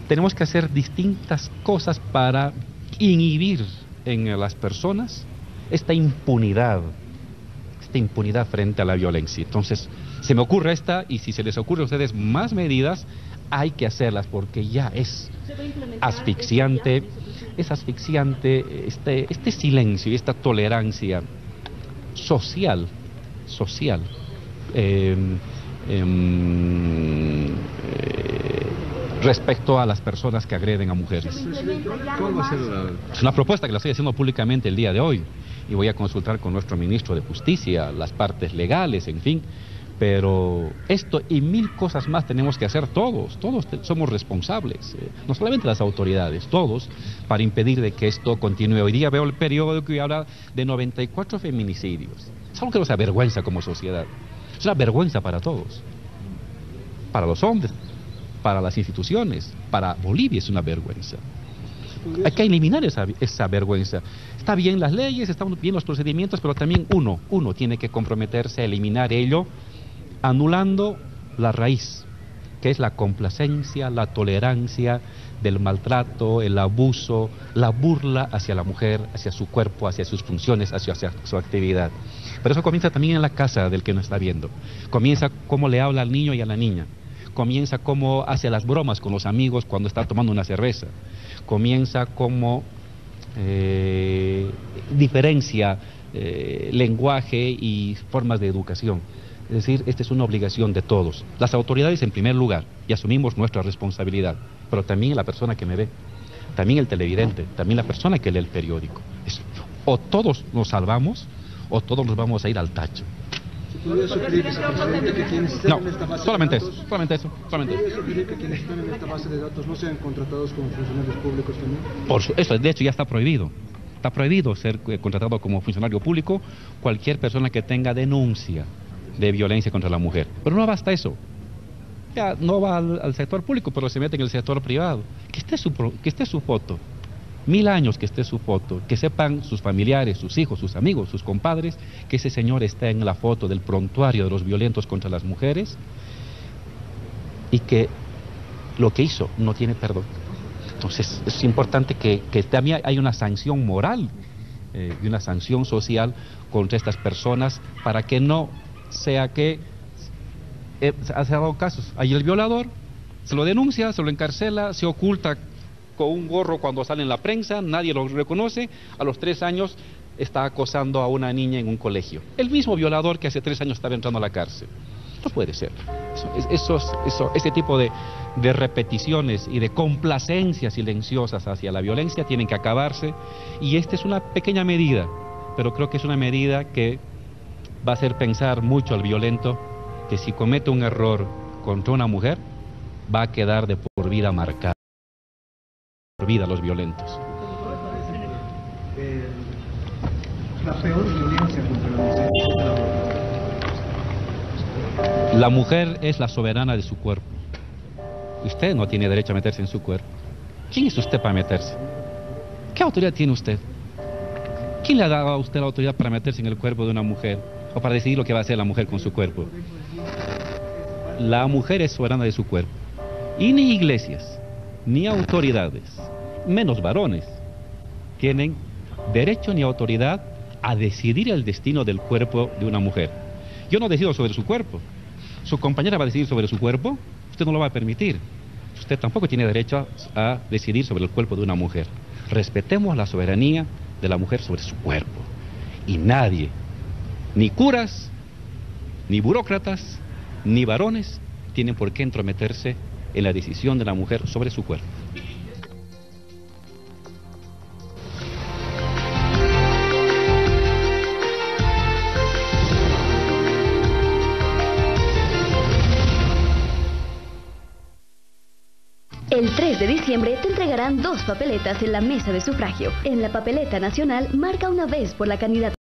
tenemos que hacer distintas cosas para inhibir en las personas esta impunidad frente a la violencia. Entonces, se me ocurre esta, y si se les ocurre a ustedes más medidas, hay que hacerlas, porque ya es asfixiante, este silencio y esta tolerancia social, respecto a las personas que agreden a mujeres. Es una propuesta que la estoy haciendo públicamente el día de hoy, y voy a consultar con nuestro ministro de Justicia, las partes legales, en fin, pero esto y mil cosas más tenemos que hacer todos somos responsables, no solamente las autoridades, todos, para impedir de que esto continúe. Hoy día veo el periódico y habla de 94 feminicidios. Es algo que nos avergüenza como sociedad, es una vergüenza para todos, para los hombres, para las instituciones, para Bolivia es una vergüenza. Hay que eliminar esa vergüenza. Está bien las leyes, están bien los procedimientos, pero también uno tiene que comprometerse a eliminar ello, anulando la raíz, que es la complacencia, la tolerancia del maltrato, el abuso, la burla hacia la mujer, hacia su cuerpo, hacia sus funciones, hacia su actividad. Pero eso comienza también en la casa del que nos está viendo. Comienza cómo le habla al niño y a la niña. Comienza cómo hace las bromas con los amigos cuando está tomando una cerveza. Comienza cómo diferencia lenguaje y formas de educación. Es decir, esta es una obligación de todos. Las autoridades en primer lugar, y asumimos nuestra responsabilidad, pero también la persona que me ve, también el televidente, también la persona que lee el periódico. O todos nos salvamos, o todos nos vamos a ir al tacho. No, solamente eso. ¿Podría sugerir que quienes están en esta base de datos no sean contratados como funcionarios públicos también? Eso, de hecho, ya está prohibido. Está prohibido ser contratado como funcionario público cualquier persona que tenga denuncia de violencia contra la mujer. Pero no basta eso. Ya no va al sector público, pero se mete en el sector privado. Que esté su foto. 1000 años que esté su foto, que sepan sus familiares, sus hijos, sus amigos, sus compadres, que ese señor está en la foto del prontuario de los violentos contra las mujeres y que lo que hizo no tiene perdón. Entonces es importante que también hay una sanción moral y una sanción social contra estas personas para que no sea que se ha dado casos. Hay el violador, se lo denuncia, se lo encarcela, se oculta con un gorro cuando sale en la prensa, nadie lo reconoce, a los 3 años está acosando a una niña en un colegio. El mismo violador que hace 3 años estaba entrando a la cárcel. No puede ser. Ese tipo de repeticiones y de complacencias silenciosas hacia la violencia tienen que acabarse, y esta es una pequeña medida, pero creo que es una medida que va a hacer pensar mucho al violento que si comete un error contra una mujer, va a quedar de por vida marcada. Vida a los violentos. La peor violencia contra la mujer. La mujer es la soberana de su cuerpo. Usted no tiene derecho a meterse en su cuerpo. ¿Quién es usted para meterse? ¿Qué autoridad tiene usted? ¿Quién le ha dado a usted la autoridad para meterse en el cuerpo de una mujer o para decidir lo que va a hacer la mujer con su cuerpo? La mujer es soberana de su cuerpo. Y ni iglesias, ni autoridades, menos varones, tienen derecho ni autoridad a decidir el destino del cuerpo de una mujer. Yo no decido sobre su cuerpo. Su compañera va a decidir sobre su cuerpo. Usted no lo va a permitir. Usted tampoco tiene derecho a decidir sobre el cuerpo de una mujer. Respetemos la soberanía de la mujer sobre su cuerpo. Y nadie, ni curas, ni burócratas, ni varones, tienen por qué entrometerse en la decisión de la mujer sobre su cuerpo. El 3 de diciembre te entregarán 2 papeletas en la mesa de sufragio. En la papeleta nacional, marca una vez por la candidatura